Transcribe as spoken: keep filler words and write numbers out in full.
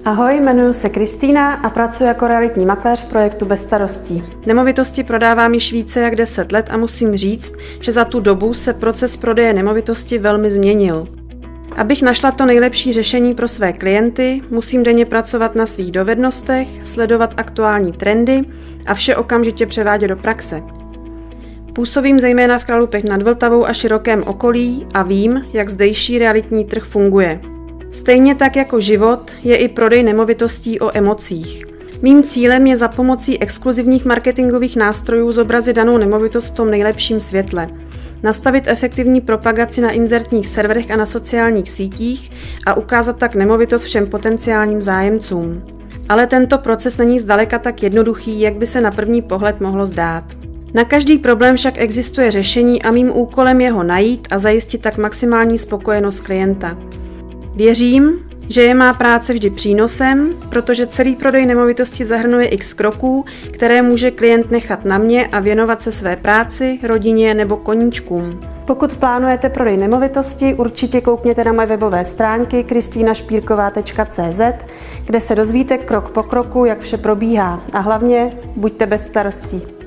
Ahoj, jmenuji se Kristýna a pracuji jako realitní makléř v projektu Bez starostí. Nemovitosti prodávám již více jak deset let a musím říct, že za tu dobu se proces prodeje nemovitosti velmi změnil. Abych našla to nejlepší řešení pro své klienty, musím denně pracovat na svých dovednostech, sledovat aktuální trendy a vše okamžitě převádět do praxe. Působím zejména v Kralupech nad Vltavou a širokém okolí a vím, jak zdejší realitní trh funguje. Stejně tak jako život je i prodej nemovitostí o emocích. Mým cílem je za pomocí exkluzivních marketingových nástrojů zobrazit danou nemovitost v tom nejlepším světle. Nastavit efektivní propagaci na inzertních serverech a na sociálních sítích a ukázat tak nemovitost všem potenciálním zájemcům. Ale tento proces není zdaleka tak jednoduchý, jak by se na první pohled mohlo zdát. Na každý problém však existuje řešení a mým úkolem je ho najít a zajistit tak maximální spokojenost klienta. Věřím, že je má práce vždy přínosem, protože celý prodej nemovitosti zahrnuje x kroků, které může klient nechat na mě a věnovat se své práci, rodině nebo koníčkům. Pokud plánujete prodej nemovitosti, určitě koukněte na moje webové stránky kristýna špírková tečka cé zet, kde se dozvíte krok po kroku, jak vše probíhá. A hlavně buďte bez starostí.